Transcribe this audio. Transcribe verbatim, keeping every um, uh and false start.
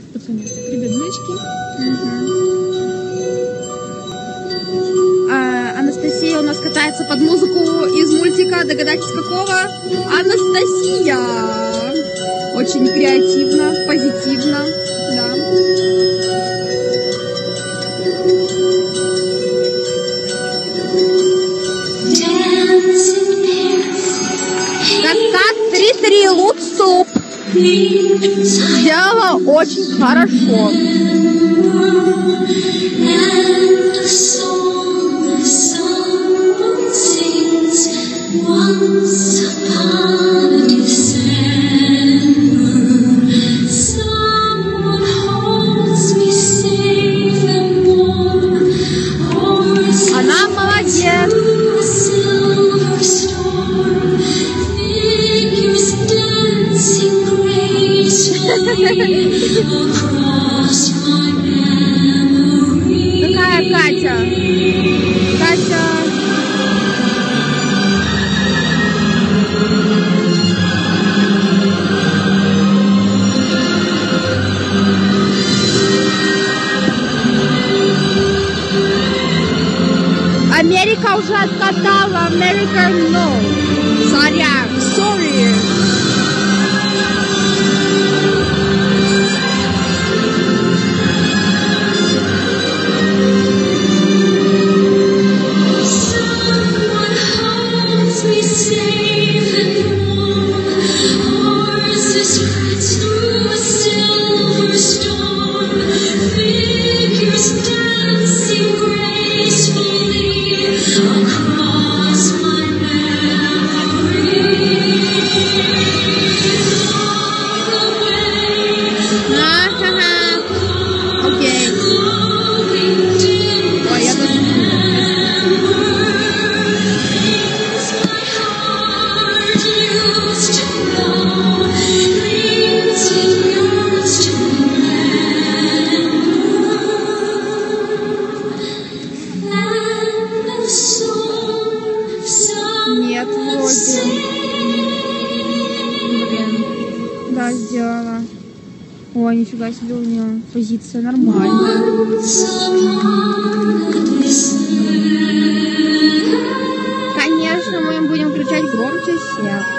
Пацаны, прибеднычки. Угу. А, Анастасия у нас катается под музыку из мультика. Догадайтесь, какого? Анастасия! Очень креативно, позитивно. Да. Как три-три лук-суп. Сделала очень хорошо. Она молодец. Какая Катя? Катя. Америка уже откатала. Америка, no. Сорян, sorry. Нет, вроде. Блин. Да, сделала. Ой, нифига себе, у нее позиция нормальная. Конечно, мы будем включать громче всех.